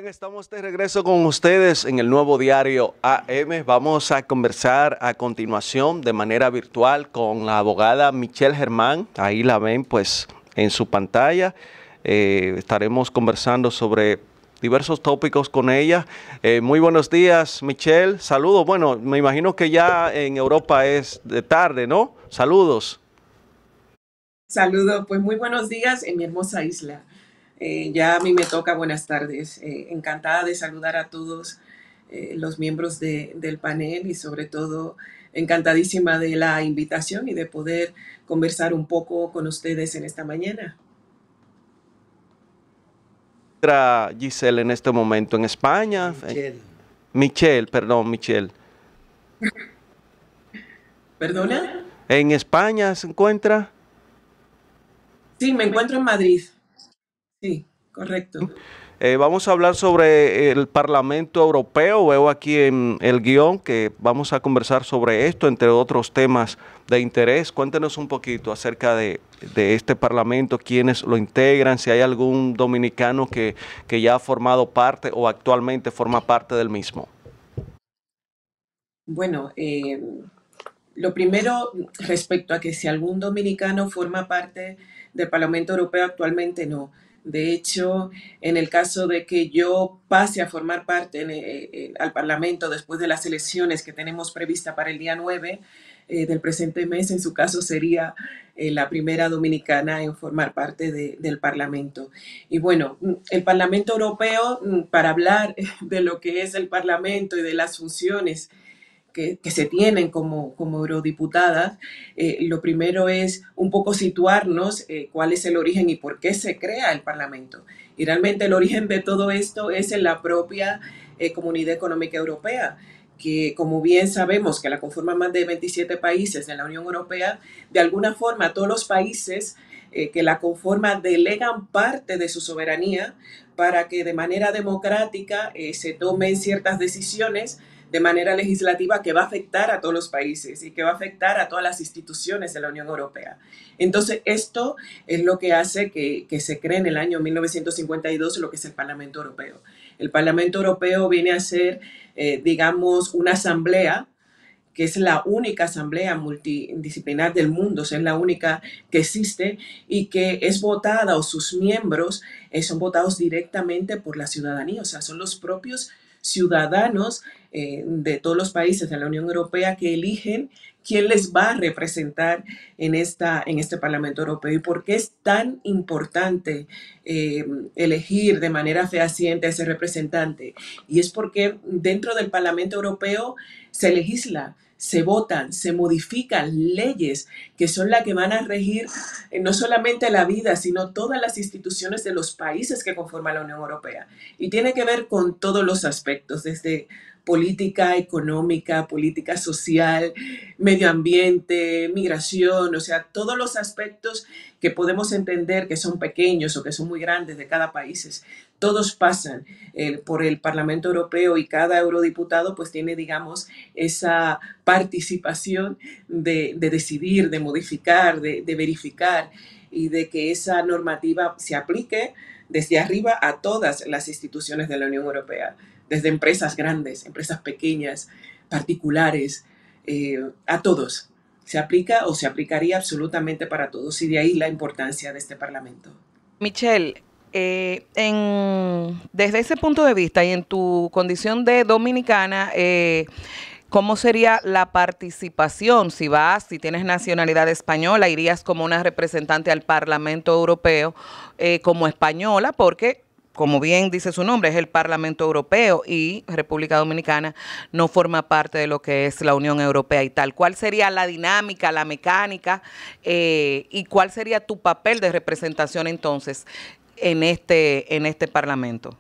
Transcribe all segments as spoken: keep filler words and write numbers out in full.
Bien, estamos de regreso con ustedes en el nuevo diario A M. Vamos a conversar a continuación de manera virtual con la abogada Michelle Germán. Ahí la ven pues en su pantalla. Eh, estaremos conversando sobre diversos tópicos con ella. Eh, muy buenos días, Michelle. Saludos. Bueno, me imagino que ya en Europa es de tarde, ¿no? Saludos. Saludos, pues muy buenos días en mi hermosa isla. Eh, ya a mí me toca buenas tardes. Eh, encantada de saludar a todos eh, los miembros de, del panel y sobre todo encantadísima de la invitación y de poder conversar un poco con ustedes en esta mañana. Giselle en este momento en España. Michelle. Michelle, perdón, Michelle. ¿Perdona? ¿En España se encuentra? Sí, me encuentro en Madrid. Sí, correcto. Eh, vamos a hablar sobre el Parlamento Europeo. Veo aquí en el guión que vamos a conversar sobre esto, entre otros temas de interés. Cuéntenos un poquito acerca de, de este Parlamento, quiénes lo integran, si hay algún dominicano que, que ya ha formado parte o actualmente forma parte del mismo. Bueno, eh, lo primero respecto a que si algún dominicano forma parte del Parlamento Europeo, actualmente no. De hecho, en el caso de que yo pase a formar parte en, eh, eh, al Parlamento después de las elecciones que tenemos prevista para el día nueve eh, del presente mes, en su caso sería eh, la primera dominicana en formar parte de, del Parlamento. Y bueno, el Parlamento Europeo, para hablar de lo que es el Parlamento y de las funciones Que, que se tienen como, como eurodiputadas, eh, lo primero es un poco situarnos eh, cuál es el origen y por qué se crea el Parlamento. Y realmente el origen de todo esto es en la propia eh, Comunidad Económica Europea, que como bien sabemos que la conforman más de veintisiete países de la Unión Europea, de alguna forma todos los países eh, que la conforman delegan parte de su soberanía para que de manera democrática eh, se tomen ciertas decisiones de manera legislativa que va a afectar a todos los países y que va a afectar a todas las instituciones de la Unión Europea. Entonces, esto es lo que hace que, que se cree en el año mil novecientos cincuenta y dos lo que es el Parlamento Europeo. El Parlamento Europeo viene a ser, eh, digamos, una asamblea que es la única asamblea multidisciplinar del mundo, o sea, es la única que existe y que es votada o sus miembros eh, son votados directamente por la ciudadanía, o sea, son los propios ciudadanos eh, de todos los países de la Unión Europea que eligen quién les va a representar en, esta, en este Parlamento Europeo y por qué es tan importante eh, elegir de manera fehaciente a ese representante. Y es porque dentro del Parlamento Europeo se legisla, se votan, se modifican leyes que son las que van a regir eh, no solamente la vida, sino todas las instituciones de los países que conforman la Unión Europea. Y tiene que ver con todos los aspectos, desde política económica, política social, medio ambiente, migración, o sea, todos los aspectos que podemos entender que son pequeños o que son muy grandes de cada país, todos pasan eh, por el Parlamento Europeo y cada eurodiputado pues tiene, digamos, esa participación de, de decidir, de modificar, de, de verificar y de que esa normativa se aplique desde arriba a todas las instituciones de la Unión Europea, desde empresas grandes, empresas pequeñas, particulares, eh, a todos. Se aplica o se aplicaría absolutamente para todos y de ahí la importancia de este Parlamento. Michelle, eh, en, desde ese punto de vista y en tu condición de dominicana, eh, ¿cómo sería la participación? Si vas, si tienes nacionalidad española, irías como una representante al Parlamento Europeo eh, como española, porque, como bien dice su nombre, es el Parlamento Europeo y República Dominicana no forma parte de lo que es la Unión Europea y tal. ¿Cuál sería la dinámica, la mecánica eh, y cuál sería tu papel de representación entonces en este, en este Parlamento?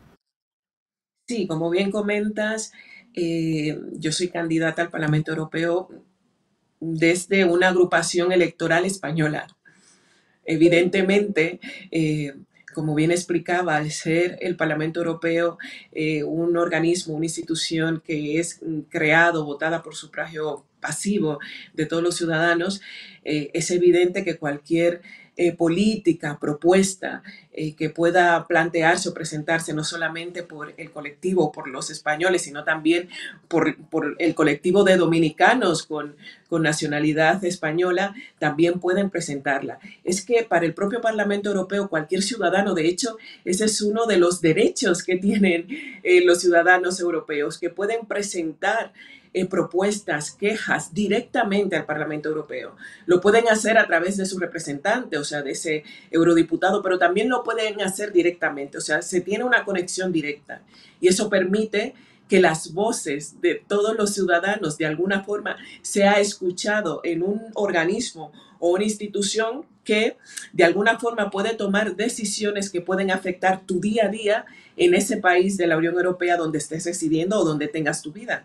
Sí, como bien comentas, eh, yo soy candidata al Parlamento Europeo desde una agrupación electoral española. Evidentemente, eh, como bien explicaba, al ser el Parlamento Europeo eh, un organismo, una institución que es creado, votada por sufragio pasivo de todos los ciudadanos, eh, es evidente que cualquier eh, política, propuesta eh, que pueda plantearse o presentarse no solamente por el colectivo, por los españoles, sino también por, por el colectivo de dominicanos con, con nacionalidad española, también pueden presentarla. Es que para el propio Parlamento Europeo, cualquier ciudadano, de hecho, ese es uno de los derechos que tienen eh, los ciudadanos europeos, que pueden presentar Eh, propuestas, quejas directamente al Parlamento Europeo. Lo pueden hacer a través de su representante, o sea, de ese eurodiputado, pero también lo pueden hacer directamente, o sea, se tiene una conexión directa y eso permite que las voces de todos los ciudadanos de alguna forma sea escuchado en un organismo o una institución que de alguna forma puede tomar decisiones que pueden afectar tu día a día en ese país de la Unión Europea donde estés residiendo o donde tengas tu vida.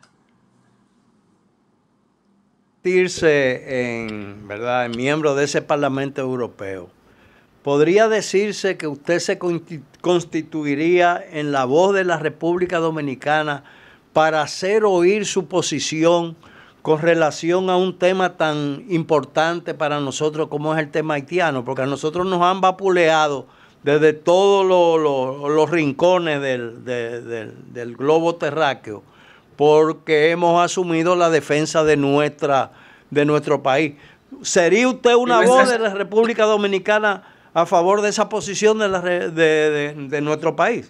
En, ¿verdad?, en miembro de ese Parlamento Europeo, ¿podría decirse que usted se constituiría en la voz de la República Dominicana para hacer oír su posición con relación a un tema tan importante para nosotros como es el tema haitiano? Porque a nosotros nos han vapuleado desde todos los, los, los rincones del, de, del, del globo terráqueo, porque hemos asumido la defensa de nuestra de nuestro país. ¿Sería usted una voz de la República Dominicana a favor de esa posición de, la, de, de, de nuestro país?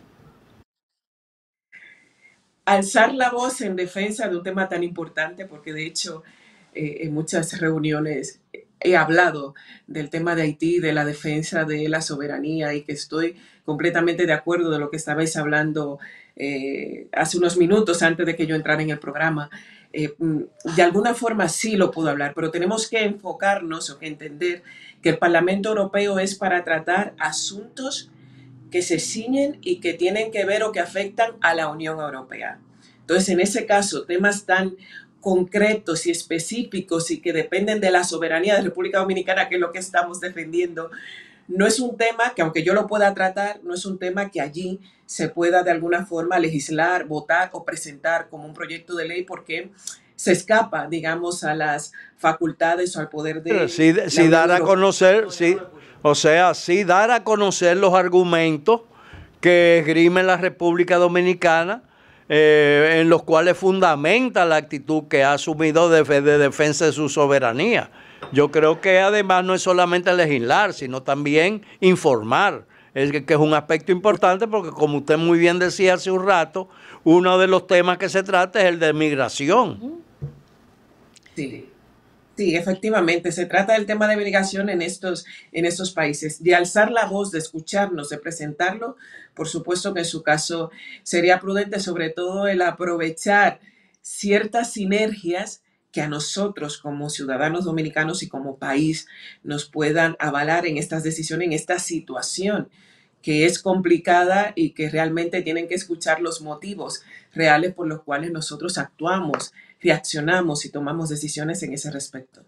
Alzar la voz en defensa de un tema tan importante, porque de hecho eh, en muchas reuniones he hablado del tema de Haití, de la defensa de la soberanía, y que estoy completamente de acuerdo de lo que estabais hablando eh, hace unos minutos antes de que yo entrara en el programa. Eh, de alguna forma sí lo puedo hablar, pero tenemos que enfocarnos o que entender que el Parlamento Europeo es para tratar asuntos que se ciñen y que tienen que ver o que afectan a la Unión Europea. Entonces, en ese caso, temas tan concretos y específicos y que dependen de la soberanía de la República Dominicana, que es lo que estamos defendiendo, no es un tema que, aunque yo lo pueda tratar, no es un tema que allí se pueda de alguna forma legislar, votar o presentar como un proyecto de ley, porque se escapa, digamos, a las facultades o al poder de... Sí, sí dar a conocer, sí, o sea, sí dar a conocer los argumentos que esgrime la República Dominicana, eh, en los cuales fundamenta la actitud que ha asumido de, de defensa de su soberanía. Yo creo que además no es solamente legislar, sino también informar, es que, que es un aspecto importante, porque como usted muy bien decía hace un rato, uno de los temas que se trata es el de migración. Sí, sí, efectivamente, se trata del tema de migración en estos, en estos países, de alzar la voz, de escucharnos, de presentarlo. Por supuesto que en su caso sería prudente, sobre todo el aprovechar ciertas sinergias que a nosotros como ciudadanos dominicanos y como país nos puedan avalar en estas decisiones, en esta situación que es complicada y que realmente tienen que escuchar los motivos reales por los cuales nosotros actuamos, reaccionamos y tomamos decisiones en ese respecto.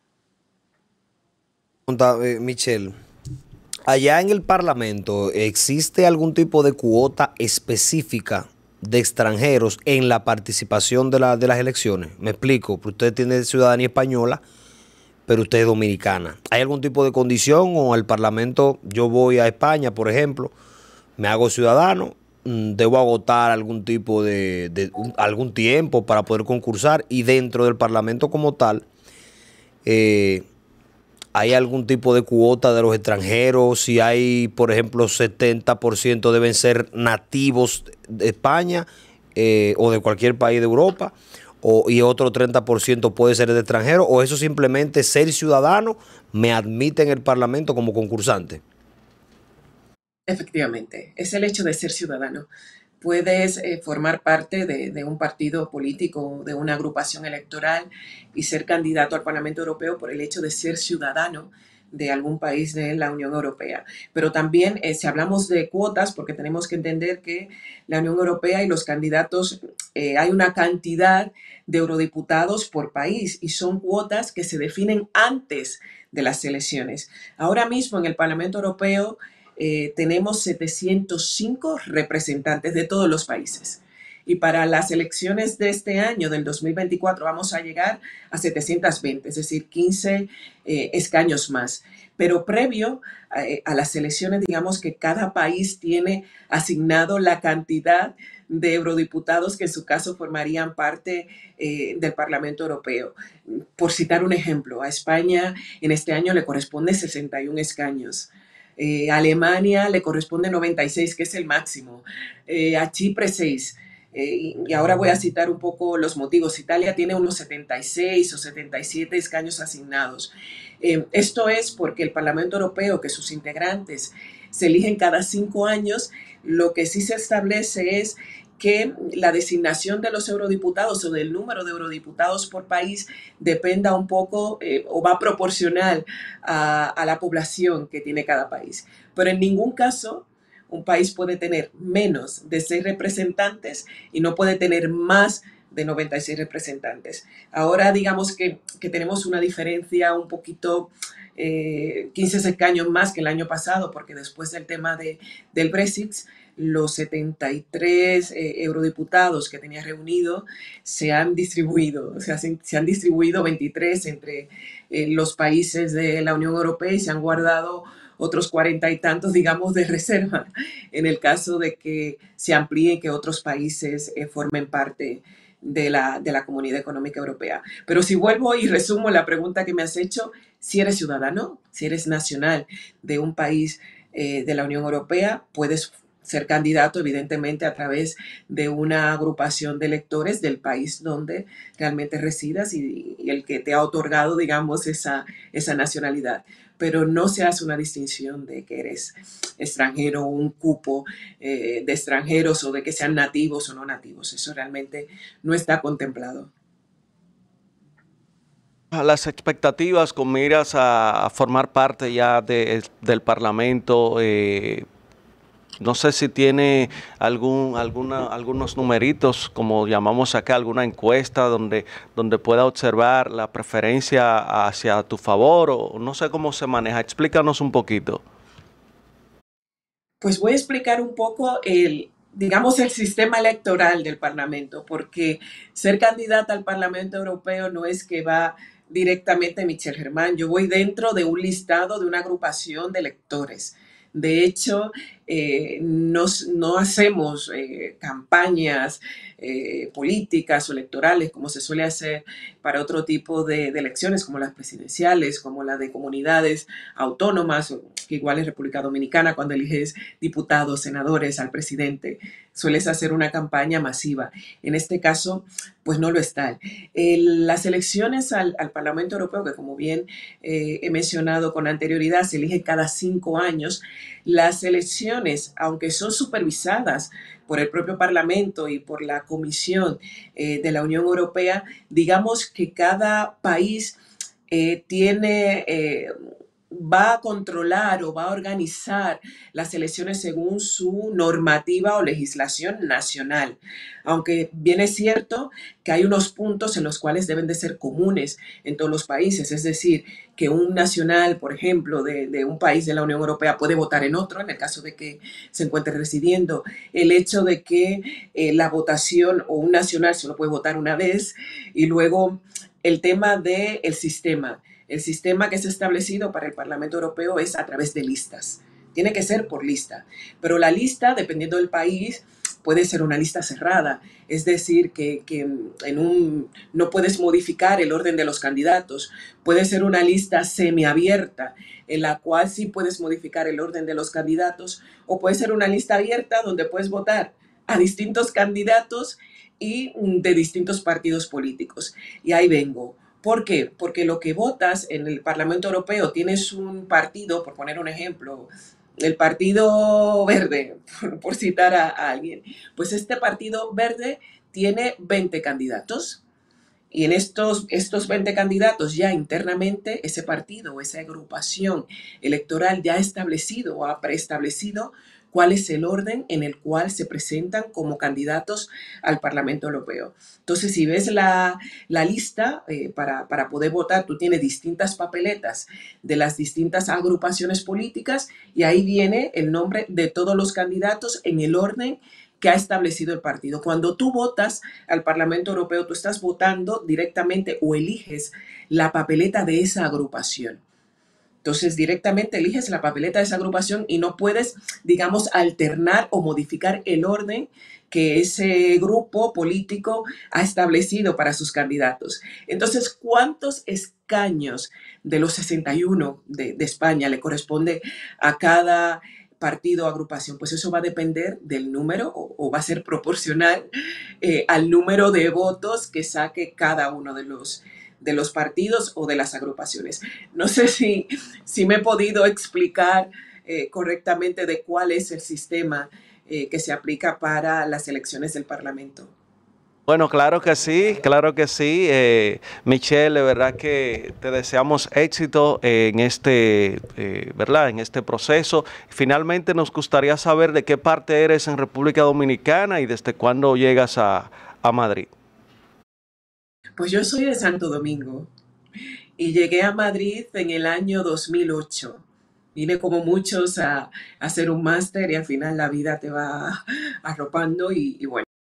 Eh, Michelle, allá en el Parlamento, ¿existe algún tipo de cuota específica de extranjeros en la participación de, la, de las elecciones? Me explico, usted tiene ciudadanía española, pero usted es dominicana. ¿Hay algún tipo de condición o al Parlamento, yo voy a España, por ejemplo, me hago ciudadano, debo agotar algún tipo de, de un, algún tiempo para poder concursar, y dentro del Parlamento como tal, eh, ¿hay algún tipo de cuota de los extranjeros? Si hay, por ejemplo, setenta por ciento deben ser nativos de España eh, o de cualquier país de Europa, o, y otro treinta por ciento puede ser de extranjero, o eso simplemente ser ciudadano me admite en el Parlamento como concursante. Efectivamente, es el hecho de ser ciudadano. Puedes eh, formar parte de, de un partido político, de una agrupación electoral y ser candidato al Parlamento Europeo por el hecho de ser ciudadano de algún país de la Unión Europea. Pero también eh, si hablamos de cuotas, porque tenemos que entender que la Unión Europea y los candidatos, eh, hay una cantidad de eurodiputados por país y son cuotas que se definen antes de las elecciones. Ahora mismo en el Parlamento Europeo Eh, tenemos setecientos cinco representantes de todos los países. y para las elecciones de este año, del dos mil veinticuatro, vamos a llegar a setecientos veinte, es decir, quince eh, escaños más. Pero previo eh, a las elecciones, digamos que cada país tiene asignado la cantidad de eurodiputados que en su caso formarían parte eh, del Parlamento Europeo. Por citar un ejemplo, a España en este año le corresponde sesenta y uno escaños. Eh, a Alemania le corresponde noventa y seis, que es el máximo. Eh, a Chipre seis. Eh, y ahora voy a citar un poco los motivos. Italia tiene unos setenta y seis o setenta y siete escaños asignados. Eh, esto es porque el Parlamento Europeo, que sus integrantes se eligen cada cinco años, lo que sí se establece es que la designación de los eurodiputados o del número de eurodiputados por país dependa un poco eh, o va proporcional a, a la población que tiene cada país. Pero en ningún caso un país puede tener menos de seis representantes y no puede tener más de noventa y seis representantes. Ahora digamos que, que tenemos una diferencia un poquito, eh, quince escaños más que el año pasado, porque después del tema de, del Brexit, los setenta y tres eh, eurodiputados que tenía reunido se han distribuido, o sea, se, se han distribuido veintitrés entre eh, los países de la Unión Europea y se han guardado otros cuarenta y tantos, digamos, de reserva, en el caso de que se amplíe, que otros países eh, formen parte de la, de la Comunidad Económica Europea. Pero si vuelvo y resumo la pregunta que me has hecho, si eres ciudadano, si eres nacional de un país eh, de la Unión Europea, puedes ser candidato, evidentemente, a través de una agrupación de electores del país donde realmente residas y, y el que te ha otorgado, digamos, esa, esa nacionalidad. Pero no se hace una distinción de que eres extranjero o un cupo eh, de extranjeros o de que sean nativos o no nativos. Eso realmente no está contemplado. Las expectativas con miras a, a formar parte ya de, del Parlamento, eh, no sé si tiene algún, alguna, algunos numeritos, como llamamos acá, alguna encuesta donde, donde pueda observar la preferencia hacia tu favor, o no sé cómo se maneja. Explícanos un poquito. Pues voy a explicar un poco el, digamos, el sistema electoral del Parlamento, porque ser candidata al Parlamento Europeo no es que va directamente Michelle Germán. Yo voy dentro de un listado de una agrupación de electores. De hecho, eh, no, no hacemos eh, campañas eh, políticas o electorales como se suele hacer para otro tipo de, de elecciones, como las presidenciales, como la de comunidades autónomas, que igual en República Dominicana, cuando eliges diputados, senadores, al presidente, sueles hacer una campaña masiva. En este caso, pues no lo está. El, las elecciones al, al Parlamento Europeo, que como bien eh, he mencionado con anterioridad, se eligen cada cinco años. Las elecciones, aunque son supervisadas por el propio Parlamento y por la Comisión eh, de la Unión Europea, digamos que cada país eh, tiene... Eh, va a controlar o va a organizar las elecciones según su normativa o legislación nacional. Aunque bien es cierto que hay unos puntos en los cuales deben de ser comunes en todos los países, es decir, que un nacional, por ejemplo, de, de un país de la Unión Europea puede votar en otro, en el caso de que se encuentre residiendo. El hecho de que eh, la votación o un nacional solo puede votar una vez, y luego el tema del sistema. El sistema que es establecido para el Parlamento Europeo es a través de listas. Tiene que ser por lista. Pero la lista, dependiendo del país, puede ser una lista cerrada. Es decir, que, que en un, no puedes modificar el orden de los candidatos. Puede ser una lista semiabierta, en la cual sí puedes modificar el orden de los candidatos. O puede ser una lista abierta donde puedes votar a distintos candidatos y de distintos partidos políticos. Y ahí vengo. ¿Por qué? Porque lo que votas en el Parlamento Europeo, tienes un partido, por poner un ejemplo, el Partido Verde, por, por citar a, a alguien, pues este Partido Verde tiene veinte candidatos. Y en estos, estos veinte candidatos ya internamente ese partido o esa agrupación electoral ya ha establecido o ha preestablecido cuál es el orden en el cual se presentan como candidatos al Parlamento Europeo. Entonces, si ves la, la lista eh, para, para poder votar, tú tienes distintas papeletas de las distintas agrupaciones políticas y ahí viene el nombre de todos los candidatos en el orden que ha establecido el partido. Cuando tú votas al Parlamento Europeo, tú estás votando directamente o eliges la papeleta de esa agrupación. Entonces, directamente eliges la papeleta de esa agrupación y no puedes, digamos, alternar o modificar el orden que ese grupo político ha establecido para sus candidatos. Entonces, ¿cuántos escaños de los sesenta y uno de, de España le corresponde a cada partido o agrupación? Pues eso va a depender del número o, o va a ser proporcional eh, al número de votos que saque cada uno de los de los partidos o de las agrupaciones. No sé si, si me he podido explicar eh, correctamente de cuál es el sistema eh, que se aplica para las elecciones del Parlamento. Bueno, claro que sí, claro que sí. Eh, Michelle, de verdad que te deseamos éxito en este, eh, ¿verdad? En este proceso. Finalmente nos gustaría saber de qué parte eres en República Dominicana y desde cuándo llegas a, a Madrid. Pues yo soy de Santo Domingo y llegué a Madrid en el año dos mil ocho. Vine como muchos a, a hacer un máster y al final la vida te va arropando y, y bueno.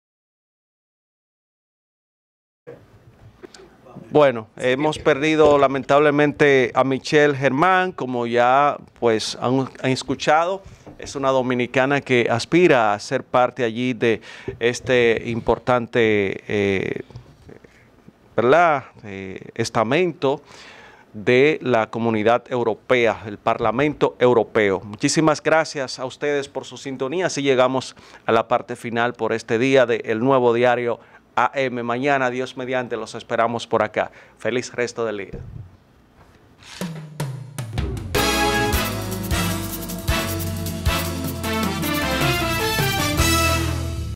Bueno, hemos perdido lamentablemente a Michelle Germán, como ya pues han, han escuchado. Es una dominicana que aspira a ser parte allí de este importante eh, ¿verdad? Eh, estamento de la Comunidad Europea, el Parlamento Europeo. Muchísimas gracias a ustedes por su sintonía. Así llegamos a la parte final por este día de El Nuevo Diario A M. Mañana, Dios mediante, los esperamos por acá. Feliz resto del día.